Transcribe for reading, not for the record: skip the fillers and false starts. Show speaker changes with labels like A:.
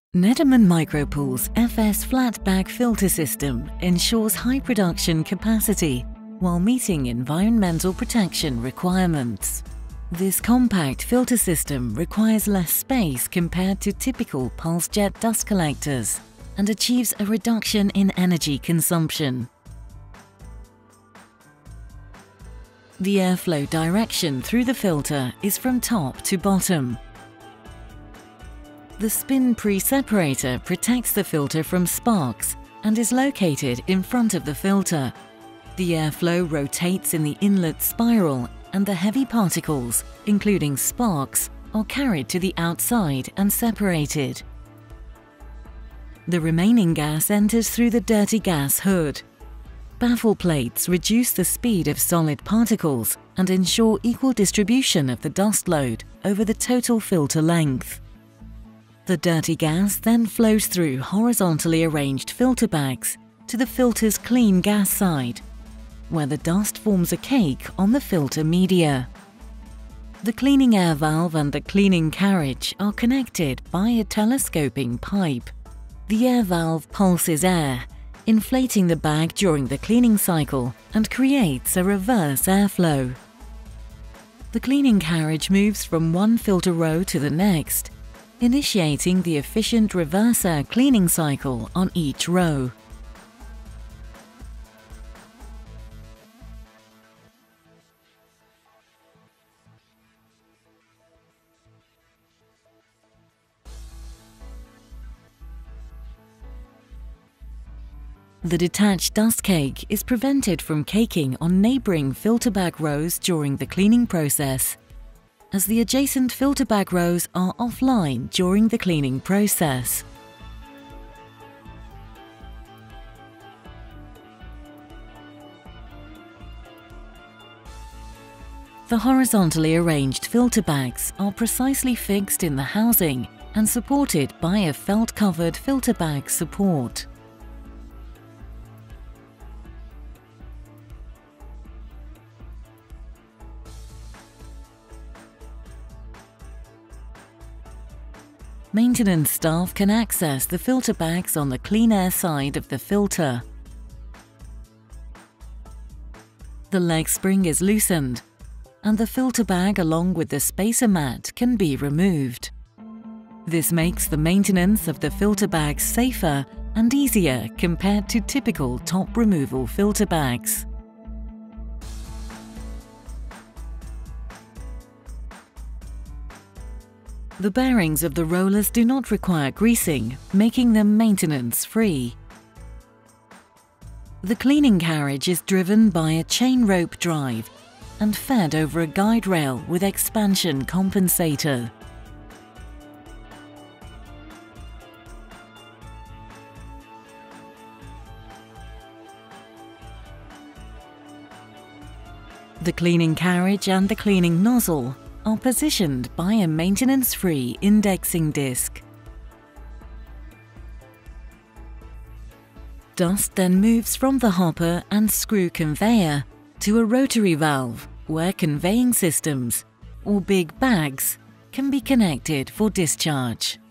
A: Nederman Micropool's FS flat bag filter system ensures high production capacity while meeting environmental protection requirements. This compact filter system requires less space compared to typical pulse jet dust collectors and achieves a reduction in energy consumption. The airflow direction through the filter is from top to bottom. The spin pre-separator protects the filter from sparks and is located in front of the filter. The airflow rotates in the inlet spiral and the heavy particles, including sparks, are carried to the outside and separated. The remaining gas enters through the dirty gas hood. Baffle plates reduce the speed of solid particles and ensure equal distribution of the dust load over the total filter length. The dirty gas then flows through horizontally arranged filter bags to the filter's clean gas side, where the dust forms a cake on the filter media. The cleaning air valve and the cleaning carriage are connected by a telescoping pipe. The air valve pulses air, inflating the bag during the cleaning cycle and creates a reverse airflow. The cleaning carriage moves from one filter row to the next, initiating the efficient reverse air cleaning cycle on each row. The detached dust cake is prevented from caking on neighboring filter bag rows during the cleaning process, as the adjacent filter bag rows are offline during the cleaning process. The horizontally arranged filter bags are precisely fixed in the housing and supported by a felt-covered filter bag support. Maintenance staff can access the filter bags on the clean air side of the filter. The leg spring is loosened, and the filter bag along with the spacer mat can be removed. This makes the maintenance of the filter bags safer and easier compared to typical top removal filter bags. The bearings of the rollers do not require greasing, making them maintenance-free. The cleaning carriage is driven by a chain rope drive and fed over a guide rail with expansion compensator. The cleaning carriage and the cleaning nozzle are positioned by a maintenance-free indexing disc. Dust then moves from the hopper and screw conveyor to a rotary valve where conveying systems, or big bags, can be connected for discharge.